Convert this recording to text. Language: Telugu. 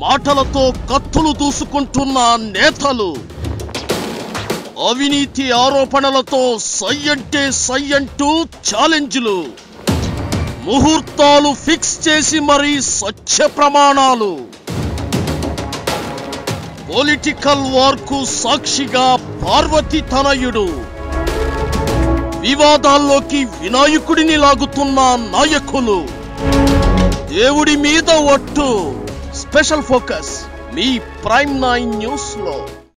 మాటలతో కత్తులు దూసుకుంటున్న నేతలు, అవినీతి ఆరోపణలతో సై అంటే సై అంటూ ఛాలెంజ్లు, ముహూర్తాలు ఫిక్స్ చేసి మరీ సత్య ప్రమాణాలు, పొలిటికల్ వార్కు సాక్షిగా పార్వతి తనయుడు, వివాదాల్లోకి వినాయకుడిని లాగుతున్న నాయకులు, దేవుడి మీద ఒట్టు. స్పెషల్ ఫోకస్ మీ ప్రైమ్ 9 న్యూస్ లో.